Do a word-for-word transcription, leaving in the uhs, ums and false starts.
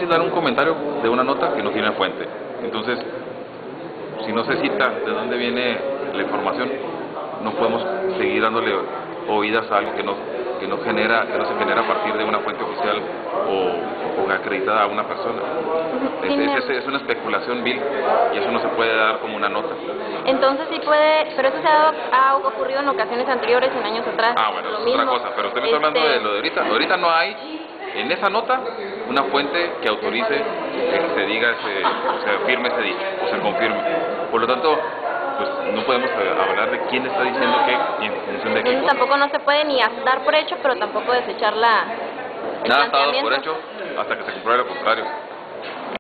difícil dar un comentario de una nota que no tiene fuente. Entonces, si no se cita de dónde viene la información, no podemos seguir dándole oídas a algo que no, que no genera, que no se genera a partir de una fuente oficial o, o acreditada a una persona. Es, es, es una especulación vil y eso no se puede dar como una nota. Entonces sí puede, pero eso se ha, ha ocurrido en ocasiones anteriores, en años atrás. Ah, bueno, lo es mismo. otra cosa, pero usted me está hablando este... de lo de ahorita. Ahorita no hay en esa nota una fuente que autorice que se diga, ese, o se firme ese dicho, o se confirme. Por lo tanto, pues no podemos hablar de quién está diciendo qué y en función de qué. Entonces tampoco no se puede ni dar por hecho, pero tampoco desechar la, el Nada está dado planteamiento. por hecho hasta que se compruebe lo contrario.